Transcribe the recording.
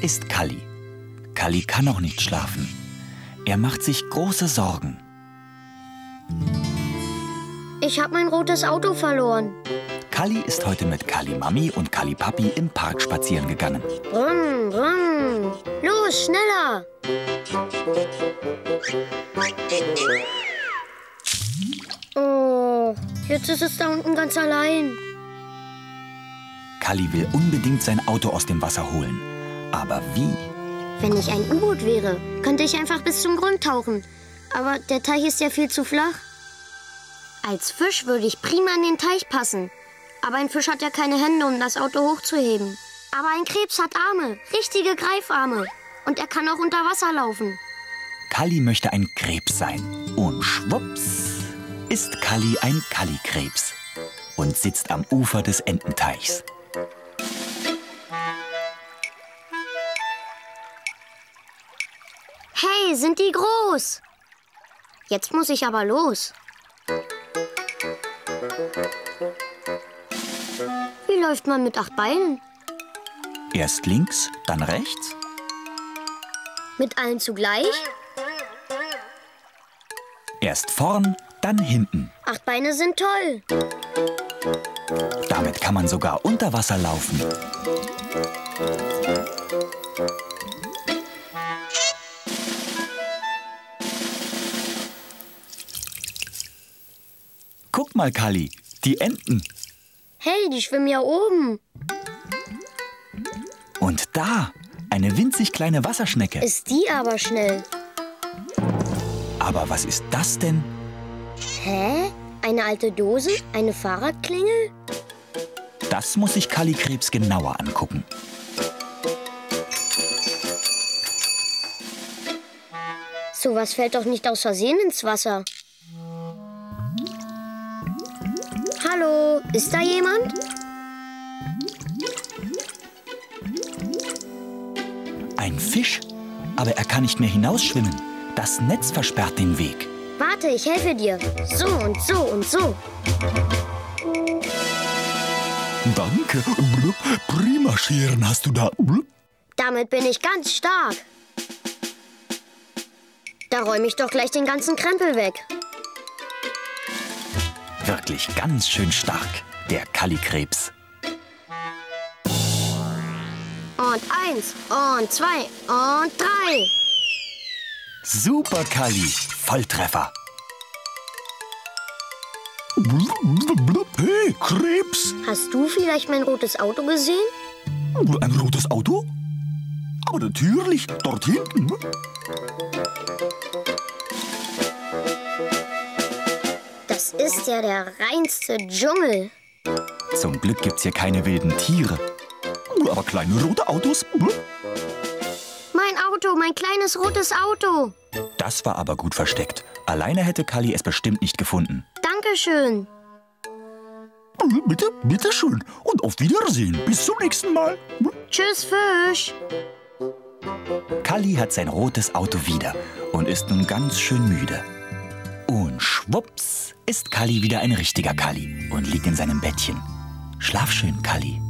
ist Kalli. Kalli kann noch nicht schlafen. Er macht sich große Sorgen. Ich habe mein rotes Auto verloren. Kalli ist heute mit Kalli Mami und Kalli Papi im Park spazieren gegangen. Brumm, brumm. Los, schneller! Oh, jetzt ist es da unten ganz allein. Kalli will unbedingt sein Auto aus dem Wasser holen. Aber wie? Wenn ich ein U-Boot wäre, könnte ich einfach bis zum Grund tauchen. Aber der Teich ist ja viel zu flach. Als Fisch würde ich prima in den Teich passen. Aber ein Fisch hat ja keine Hände, um das Auto hochzuheben. Aber ein Krebs hat Arme, richtige Greifarme. Und er kann auch unter Wasser laufen. Kalli möchte ein Krebs sein. Und schwupps ist Kalli ein Kallikrebs und sitzt am Ufer des Ententeichs. Hey, sind die groß? Jetzt muss ich aber los. Wie läuft man mit 8 Beinen? Erst links, dann rechts. Mit allen zugleich? Erst vorn, dann hinten. 8 Beine sind toll. Damit kann man sogar unter Wasser laufen. Guck mal, Kalli, die Enten. Hey, die schwimmen ja oben. Und da, eine winzig kleine Wasserschnecke. Ist die aber schnell. Aber was ist das denn? Hä? Eine alte Dose? Eine Fahrradklingel? Das muss sich Kallikrebs genauer angucken. Sowas fällt doch nicht aus Versehen ins Wasser. Hallo, ist da jemand? Ein Fisch? Aber er kann nicht mehr hinausschwimmen. Das Netz versperrt den Weg. Warte, ich helfe dir. So und so und so. Danke. Prima Scheren hast du da. Damit bin ich ganz stark. Da räume ich doch gleich den ganzen Krempel weg. Wirklich ganz schön stark, der Kallikrebs. Und 1, und 2, und 3. Super, Kalli. Volltreffer. Hey, Krebs. Hast du vielleicht mein rotes Auto gesehen? Ein rotes Auto? Aber natürlich, dort hinten. Das ist ja der reinste Dschungel. Zum Glück gibt's hier keine wilden Tiere. Aber kleine rote Autos. Mein Auto, mein kleines rotes Auto. Das war aber gut versteckt. Alleine hätte Kalli es bestimmt nicht gefunden. Dankeschön. Bitte, bitteschön. Und auf Wiedersehen. Bis zum nächsten Mal. Tschüss, Fisch. Kalli hat sein rotes Auto wieder und ist nun ganz schön müde. Und schwupps ist Kalli wieder ein richtiger Kalli und liegt in seinem Bettchen. Schlaf schön, Kalli.